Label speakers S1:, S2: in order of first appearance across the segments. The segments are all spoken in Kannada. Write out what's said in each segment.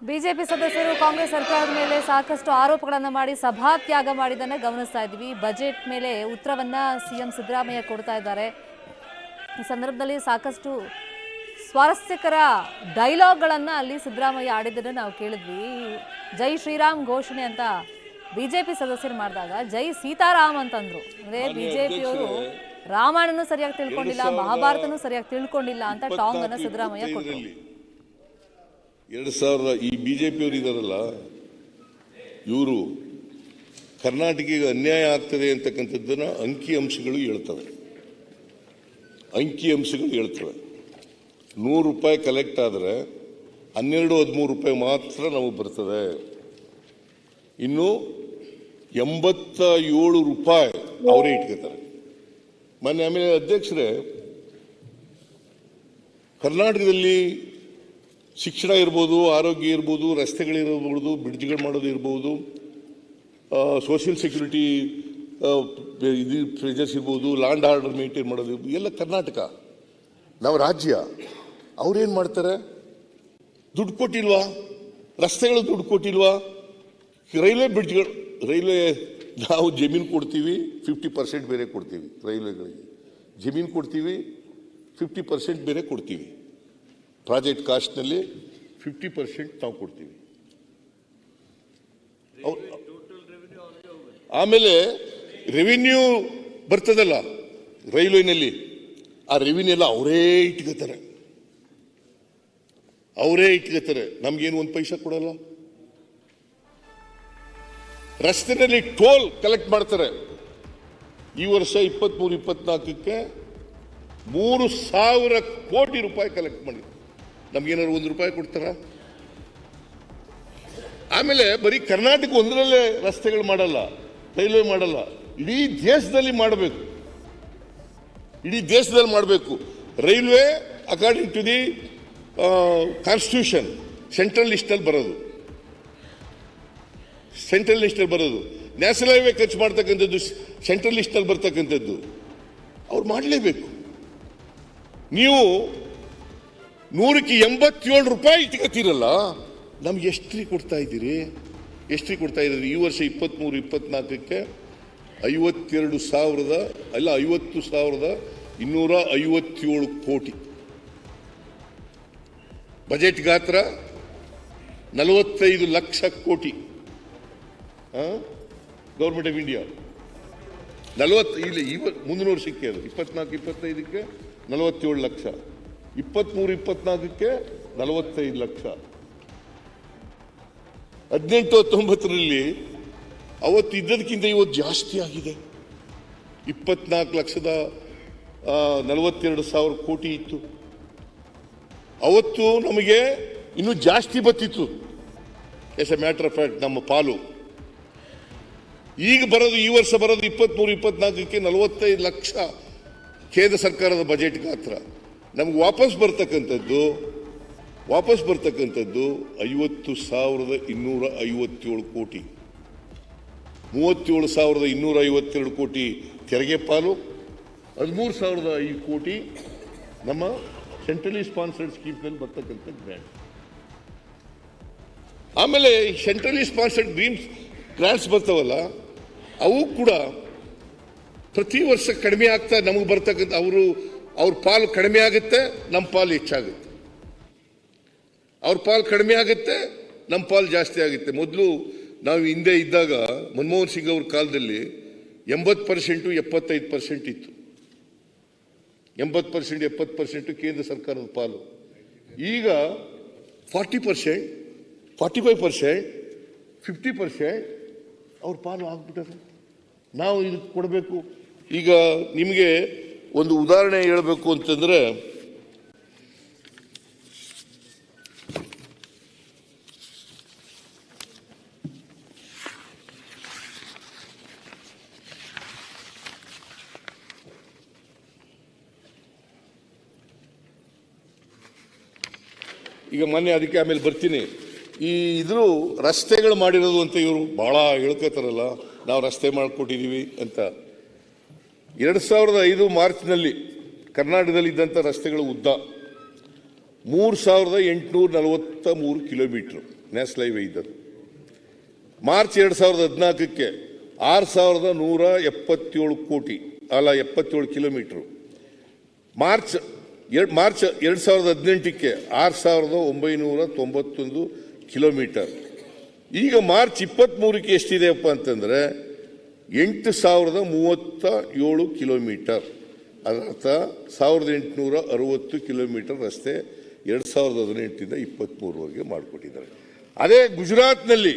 S1: ಬಿಜೆಪಿ ಸದಸ್ಯರು ಕಾಂಗ್ರೆಸ್ ಸರ್ಕಾರದ ಮೇಲೆ ಸಾಕಷ್ಟು ಆರೋಪಗಳನ್ನು ಮಾಡಿ ಸಭಾತ್ಯಾಗ ಮಾಡಿದ್ದನ್ನು ಗಮನಿಸ್ತಾ ಇದ್ವಿ. ಬಜೆಟ್ ಮೇಲೆ ಉತ್ತರವನ್ನ ಸಿಎಂ ಸಿದ್ದರಾಮಯ್ಯ ಕೊಡ್ತಾ ಇದ್ದಾರೆ. ಈ ಸಂದರ್ಭದಲ್ಲಿ ಸಾಕಷ್ಟು ಸ್ವಾರಸ್ಯಕರ ಡೈಲಾಗ್ಗಳನ್ನು ಅಲ್ಲಿ ಸಿದ್ದರಾಮಯ್ಯ ಆಡಿದ್ದನ್ನು ನಾವು ಕೇಳಿದ್ವಿ. ಜೈ ಶ್ರೀರಾಮ್ ಘೋಷಣೆ ಅಂತ ಬಿಜೆಪಿ ಸದಸ್ಯರು ಮಾಡಿದಾಗ ಜೈ ಸೀತಾರಾಮ್ ಅಂತಂದ್ರು. ಅಂದ್ರೆ ಬಿಜೆಪಿಯವರು ರಾಮಾಯಣನೂ ಸರಿಯಾಗಿ ತಿಳ್ಕೊಂಡಿಲ್ಲ, ಮಹಾಭಾರತನೂ ಸರಿಯಾಗಿ ತಿಳ್ಕೊಂಡಿಲ್ಲ ಅಂತ ಟಾಂಗ್ ಅನ್ನು ಸಿದ್ದರಾಮಯ್ಯ ಕೊಟ್ಟರು.
S2: 2000 ಈ ಬಿಜೆಪಿಯವರು ಇದಾರಲ್ಲ, ಇವರು ಕರ್ನಾಟಕಕ್ಕೆ ಅನ್ಯಾಯ ಆಗ್ತದೆ ಅಂತಕ್ಕಂಥದ್ದನ್ನ ಅಂಕಿಅಂಶಗಳು ಹೇಳ್ತವೆ. 100 ರೂಪಾಯಿ ಕಲೆಕ್ಟ್ ಆದರೆ 12-13 ರೂಪಾಯಿ ಮಾತ್ರ ನಮಗೆ ಬರ್ತದೆ. ಇನ್ನು 87 ರೂಪಾಯಿ ಅವರೇ ಇಟ್ಕೋತಾರೆ. ಮೊನ್ನೆ ಆಮೇಲೆ ಅಧ್ಯಕ್ಷರೇ, ಕರ್ನಾಟಕದಲ್ಲಿ ಶಿಕ್ಷಣ ಇರ್ಬೋದು, ಆರೋಗ್ಯ ಇರ್ಬೋದು, ರಸ್ತೆಗಳಿರ್ಬೋದು, ಬ್ರಿಡ್ಜ್ಗಳು ಮಾಡೋದು ಇರ್ಬೋದು, ಸೋಷಿಯಲ್ ಸೆಕ್ಯೂರಿಟಿ ಇದು ಪ್ರೆಜರ್ಸ್ ಇರ್ಬೋದು, ಲ್ಯಾಂಡ್ ಆರ್ಡರ್ ಮೇಂಟೈನ್ ಮಾಡೋದು ಎಲ್ಲ ಕರ್ನಾಟಕ ನಾವು ರಾಜ್ಯ. ಅವ್ರೇನು ಮಾಡ್ತಾರೆ? ದುಡ್ಡು ಕೊಟ್ಟಿಲ್ವಾ? ರಸ್ತೆಗಳು ದುಡ್ಡು ಕೊಟ್ಟಿಲ್ವಾ? ರೈಲ್ವೆ ಬ್ರಿಡ್ಜ್ಗಳು, ರೈಲ್ವೆ ನಾವು ಜಮೀನು ಕೊಡ್ತೀವಿ, 50% ಬೇರೆ ಕೊಡ್ತೀವಿ. ರೈಲ್ವೆಗಳಿಗೆ ಜಮೀನು ಕೊಡ್ತೀವಿ, 50% ಬೇರೆ ಕೊಡ್ತೀವಿ. ಪ್ರಾಜೆಕ್ಟ್ ಕಾಸ್ಟ್ನಲ್ಲಿ 50% ನಾವು ಕೊಡ್ತೀವಿ. ಆಮೇಲೆ ರೆವಿನ್ಯೂ ಬರ್ತದಲ್ಲ ರೈಲ್ವೆನಲ್ಲಿ, ಆ ರೆವಿನ್ಯೂ ಎಲ್ಲ ಅವರೇ ಇಟ್ಕೋತಾರೆ. ನಮ್ಗೇನು 1 ಪೈಸಾ ಕೊಡಲ್ಲ. ರಸ್ತೆನಲ್ಲಿ ಟೋಲ್ ಕಲೆಕ್ಟ್ ಮಾಡ್ತಾರೆ. ಈ ವರ್ಷ 23-24ಕ್ಕೆ 3,000 ಕೋಟಿ ರೂಪಾಯಿ ಕಲೆಕ್ಟ್ ಮಾಡಿ. ನಮ್ಗೇನಾದ್ರು 1 ರೂಪಾಯಿ ಕೊಡ್ತಾರ? ಆಮೇಲೆ ಬರೀ ಕರ್ನಾಟಕ ಒಂದರಲ್ಲೇ ರಸ್ತೆಗಳು ಮಾಡಲ್ಲ, ರೈಲ್ವೆ ಮಾಡಲ್ಲ, ಇಡೀ ದೇಶದಲ್ಲಿ ಮಾಡಬೇಕು. Railway according to the constitution central ಲಿಸ್ಟಲ್ಲಿ ಬರೋದು. ನ್ಯಾಷನಲ್ ಹೈವೇ ಖರ್ಚು ಮಾಡ್ತಕ್ಕಂಥದ್ದು ಸೆಂಟ್ರಲ್ ಲಿಸ್ಟಲ್ಲಿ ಬರ್ತಕ್ಕಂಥದ್ದು ಅವ್ರು ಮಾಡಲೇಬೇಕು. ನೀವು 100ಕ್ಕೆ 87 ರೂಪಾಯಿ ಇಟ್ಕೋತೀರಲ್ಲ, ನಮ್ಗೆ ಎಷ್ಟು ಕೊಡ್ತಾ ಇದ್ದೀರಿ? ಈ ವರ್ಷ 23-24ಕ್ಕೆ 50,257 ಕೋಟಿ. ಬಜೆಟ್ ಗಾತ್ರ 45 ಲಕ್ಷ ಕೋಟಿ. ಗೌರ್ಮೆಂಟ್ ಆಫ್ ಇಂಡಿಯಾ 40 ಇಲ್ಲಿ ಮುಂದಿನ ವರ್ಷಕ್ಕೆ ಅದು 24-25ಕ್ಕೆ 47 ಲಕ್ಷ, 23-24ಕ್ಕೆ 45 ಲಕ್ಷ. 18-19ರಲ್ಲಿ ಅವತ್ತು ಇದ್ದದಕ್ಕಿಂತ ಇವತ್ತು ಜಾಸ್ತಿ ಆಗಿದೆ. 24,42,000 ಕೋಟಿ ಇತ್ತು. ಅವತ್ತು ನಮಗೆ ಇನ್ನೂ ಜಾಸ್ತಿ ಬತ್ತಿತ್ತು. As a matter of fact ನಮ್ಮ ಪಾಲು. ಈಗ ಬರೋದು, ಈ ವರ್ಷ ಬರೋದು 23-24ಕ್ಕೆ 45 ಲಕ್ಷ ಕೇಂದ್ರ ಸರ್ಕಾರದ ಬಜೆಟ್ ಗಾತ್ರ. ನಮ್ಗೆ ವಾಪಸ್ ಬರ್ತಕ್ಕಂಥದ್ದು 50,257 ಕೋಟಿ. 37,252 ಕೋಟಿ ತೆರಿಗೆ ಪಾಲು, 13,005 ಕೋಟಿ ನಮ್ಮ ಸೆಂಟ್ರಲಿ ಸ್ಪಾನ್ಸರ್ಡ್ ಸ್ಕೀಮ್ನಲ್ಲಿ ಬರ್ತಕ್ಕಂಥ ಗ್ರ್ಯಾಂಟ್. ಆಮೇಲೆ ಸೆಂಟ್ರಲಿ ಸ್ಪಾನ್ಸರ್ಡ್ ಗ್ರಾಂಟ್ಸ್ ಬರ್ತಾವಲ್ಲ, ಅವು ಕೂಡ ಪ್ರತಿ ವರ್ಷ ಕಡಿಮೆ ಆಗ್ತಾ ನಮಗೆ ಬರ್ತಕ್ಕಂಥ ಅವ್ರ ಪಾಲು ಕಡಿಮೆ ಆಗುತ್ತೆ, ನಮ್ಮ ಪಾಲು ಹೆಚ್ಚಾಗುತ್ತೆ. ಅವ್ರ ಪಾಲು ಕಡಿಮೆ ಆಗುತ್ತೆ, ನಮ್ಮ ಪಾಲು ಜಾಸ್ತಿ ಆಗುತ್ತೆ. ಮೊದಲು ನಾವು ಹಿಂದೆ ಇದ್ದಾಗ ಮನಮೋಹನ್ ಸಿಂಗ್ ಅವ್ರ ಕಾಲದಲ್ಲಿ 80% 75% ಇತ್ತು. 80% 70% ಕೇಂದ್ರ ಸರ್ಕಾರದ ಪಾಲು. ಈಗ 40%, 45%, 50% ಅವ್ರ ಪಾಲು ಆಗ್ಬಿಟ್ಟದೆ. ನಾವು ಇದಕ್ಕೆ ಕೊಡಬೇಕು. ಈಗ ನಿಮಗೆ ಒಂದು ಉದಾಹರಣೆ ಹೇಳಬೇಕು ಅಂತಂದ್ರೆ, ಈಗ ಮೊನ್ನೆ ಅದಕ್ಕೆ ಆಮೇಲೆ ಬರ್ತೀನಿ. ಇದ್ರು ರಸ್ತೆಗಳು ಮಾಡಿರೋದು ಅಂತ ಇವರು ಬಹಳ ಹೇಳ್ಕೋತಾರಲ್ಲ, ನಾವು ರಸ್ತೆ ಮಾಡಿಕೊಟ್ಟಿದ್ದೀವಿ ಅಂತ. 2005 ಮಾರ್ಚ್ನಲ್ಲಿ ಕರ್ನಾಟಕದಲ್ಲಿ ಇದ್ದಂಥ ರಸ್ತೆಗಳ ಉದ್ದ 3,843 ಕಿಲೋಮೀಟರ್. ನ್ಯಾಷನಲ್ ಹೈವೇ ಇದ್ದದ್ದು. ಮಾರ್ಚ್ 2014ಕ್ಕೆ 6177 ಕೋಟಿ ಅಲ್ಲ 77 ಕಿಲೋಮೀಟರ್. ಮಾರ್ಚ್ 2018ಕ್ಕೆ 6991 ಕಿಲೋಮೀಟರ್. ಈಗ ಮಾರ್ಚ್ 23ಕ್ಕೆ ಎಷ್ಟಿದೆಯಪ್ಪ ಅಂತಂದ್ರೆ 8037 ಕಿಲೋಮೀಟರ್. ಅದರರ್ಥ 1860 ಕಿಲೋಮೀಟರ್ ರಸ್ತೆ 2018ರಿಂದ 23ವರೆಗೆ ಮಾಡಿಕೊಟ್ಟಿದ್ದಾರೆ. ಅದೇ ಗುಜರಾತ್ನಲ್ಲಿ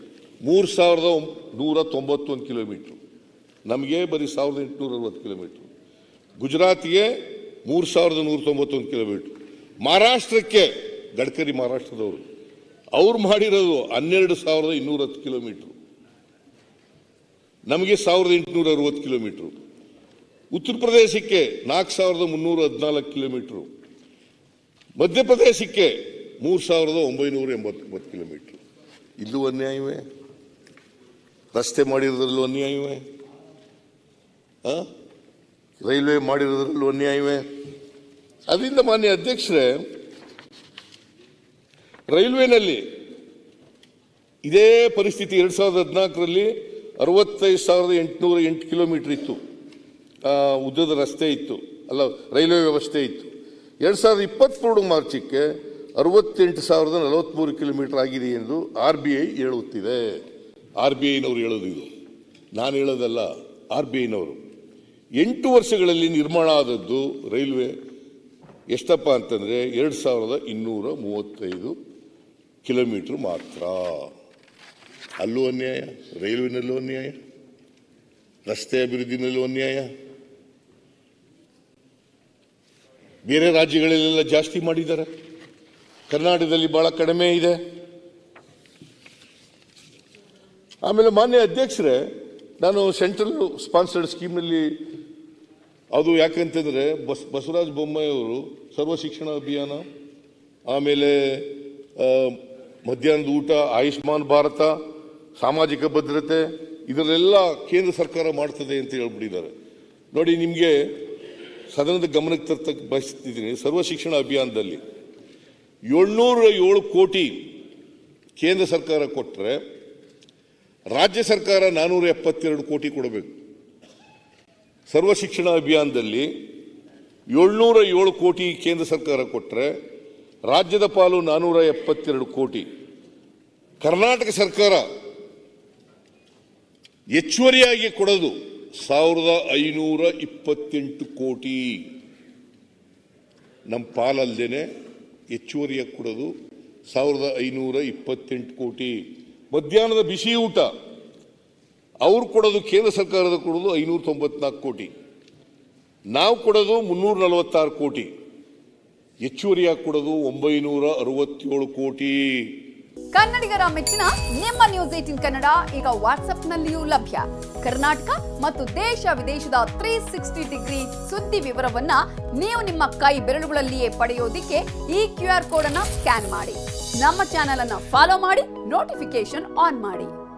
S2: 3191 ಕಿಲೋಮೀಟರ್, ನಮಗೆ ಬರೀ 1860 ಕಿಲೋಮೀಟರ್. ಗುಜರಾತ್ಗೆ 3191 ಕಿಲೋಮೀಟರ್. ಮಹಾರಾಷ್ಟ್ರಕ್ಕೆ ಗಡ್ಕರಿ ಮಹಾರಾಷ್ಟ್ರದವರು ಅವ್ರು ಮಾಡಿರೋದು 12210 ಕಿಲೋಮೀಟರ್, ನಮಗೆ 1860 ಕಿಲೋಮೀಟರ್. ಉತ್ತರ ಪ್ರದೇಶಕ್ಕೆ 4314 ಕಿಲೋಮೀಟರ್. ಮಧ್ಯಪ್ರದೇಶಕ್ಕೆ 3989 ಕಿಲೋಮೀಟರ್. ಇಲ್ಲೂ ಅನ್ಯಾಯವೇ, ರಸ್ತೆ ಮಾಡಿರೋದ್ರಲ್ಲೂ ಅನ್ಯಾಯವೇ, ರೈಲ್ವೆ ಮಾಡಿರೋದ್ರಲ್ಲೂ ಅನ್ಯಾಯವೇ. ಅದರಿಂದ ಮಾನ್ಯ ಅಧ್ಯಕ್ಷರೇ, ರೈಲ್ವೆನಲ್ಲಿ ಇದೇ ಪರಿಸ್ಥಿತಿ 2014ರಲ್ಲಿ 65,808 ಕಿಲೋಮೀಟರ್ ಇತ್ತು, ಉದ್ದದ ರಸ್ತೆ ಇತ್ತು, ಅಲ್ಲ ರೈಲ್ವೆ ವ್ಯವಸ್ಥೆ ಇತ್ತು. 2023 ಮಾರ್ಚಕ್ಕೆ 68,043 ಕಿಲೋಮೀಟರ್ ಆಗಿದೆ ಎಂದು RBI ಹೇಳುತ್ತಿದೆ. RBIನವರು ಹೇಳೋದು, ಇದು ನಾನು ಹೇಳೋದಲ್ಲ, RBIನವರು. 8 ವರ್ಷಗಳಲ್ಲಿ ನಿರ್ಮಾಣ ಆದದ್ದು ರೈಲ್ವೆ ಎಷ್ಟಪ್ಪ ಅಂತಂದ್ರೆ 2235 ಕಿಲೋಮೀಟರ್ ಮಾತ್ರ. ಅಲ್ಲೂ ಅನ್ಯಾಯ, ರೈಲ್ವೆನಲ್ಲೂ ಅನ್ಯಾಯ, ರಸ್ತೆ ಅಭಿವೃದ್ಧಿನಲ್ಲೂ ಅನ್ಯಾಯ. ಬೇರೆ ರಾಜ್ಯಗಳಲ್ಲೆಲ್ಲ ಜಾಸ್ತಿ ಮಾಡಿದ್ದಾರೆ, ಕರ್ನಾಟಕದಲ್ಲಿ ಬಹಳ ಕಡಿಮೆ ಇದೆ. ಆಮೇಲೆ ಮಾನ್ಯ ಅಧ್ಯಕ್ಷರೇ, ನಾನು ಸೆಂಟ್ರಲ್ ಸ್ಪಾನ್ಸರ್ಡ್ ಸ್ಕೀಮ್ನಲ್ಲಿ ಅದು ಯಾಕಂತಂದ್ರೆ ಬಸವರಾಜ ಬೊಮ್ಮಾಯಿ ಅವರು ಸರ್ವ ಶಿಕ್ಷಣ ಅಭಿಯಾನ, ಆಮೇಲೆ ಮಧ್ಯಾಹ್ನದ ಊಟ, ಆಯುಷ್ಮಾನ್ ಭಾರತ, ಸಾಮಾಜಿಕ ಭದ್ರತೆ, ಇದರಲ್ಲೆಲ್ಲ ಕೇಂದ್ರ ಸರ್ಕಾರ ಮಾಡ್ತದೆ ಅಂತ ಹೇಳ್ಬಿಟ್ಟಿದ್ದಾರೆ. ನೋಡಿ, ನಿಮಗೆ ಸದನದ ಗಮನಕ್ಕೆ ತರ್ತಕ್ಕೆ ಬಯಸ್ತಿದ್ದೀನಿ. ಸರ್ವ ಶಿಕ್ಷಣ ಅಭಿಯಾನದಲ್ಲಿ 707 ಕೋಟಿ ಕೇಂದ್ರ ಸರ್ಕಾರ ಕೊಟ್ಟರೆ ರಾಜ್ಯ ಸರ್ಕಾರ 472 ಕೋಟಿ ಕೊಡಬೇಕು. ಸರ್ವ ಶಿಕ್ಷಣ ಅಭಿಯಾನದಲ್ಲಿ 707 ಕೋಟಿ ಕೇಂದ್ರ ಸರ್ಕಾರ ಕೊಟ್ಟರೆ ರಾಜ್ಯದ ಪಾಲು 472 ಕೋಟಿ. ಕರ್ನಾಟಕ ಸರ್ಕಾರ ಹೆಚ್ಚುವರಿಯಾಗಿ ಕೊಡೋದು 1528 ಕೋಟಿ. ನಮ್ಮ ಪಾಲಲ್ದೇನೆ ಹೆಚ್ಚುವರಿಯಾಗಿ ಕೊಡೋದು 1528 ಕೋಟಿ. ಮಧ್ಯಾಹ್ನದ ಬಿಸಿ ಊಟ ಅವ್ರು ಕೊಡೋದು, ಕೇಂದ್ರ ಸರ್ಕಾರದ ಕೊಡೋದು 594 ಕೋಟಿ, ನಾವು ಕೊಡೋದು 346 ಕೋಟಿ, ಹೆಚ್ಚುವರಿಯಾಗಿ ಕೊಡೋದು 967 ಕೋಟಿ.
S3: ಕನ್ನಡಿಗರ ಮೆಚ್ಚಿನ ನಿಮ್ಮ ನ್ಯೂಸ್ 18 ಕನ್ನಡ ಈಗ ವಾಟ್ಸ್ಆಪ್ನಲ್ಲಿಯೂ ಲಭ್ಯ. ಕರ್ನಾಟಕ ಮತ್ತು ದೇಶ ವಿದೇಶದ 360 ಡಿಗ್ರಿ ಸುದ್ದಿ ವಿವರವನ್ನ ನೀವು ನಿಮ್ಮ ಕೈ ಬೆರಳುಗಳಲ್ಲಿಯೇ ಪಡೆಯೋದಿಕ್ಕೆ ಈ QR ಕೋಡ್ ಅನ್ನು ಸ್ಕ್ಯಾನ್ ಮಾಡಿ. ನಮ್ಮ ಚಾನೆಲ್ ಅನ್ನು ಫಾಲೋ ಮಾಡಿ, ನೋಟಿಫಿಕೇಶನ್ ಆನ್ ಮಾಡಿ.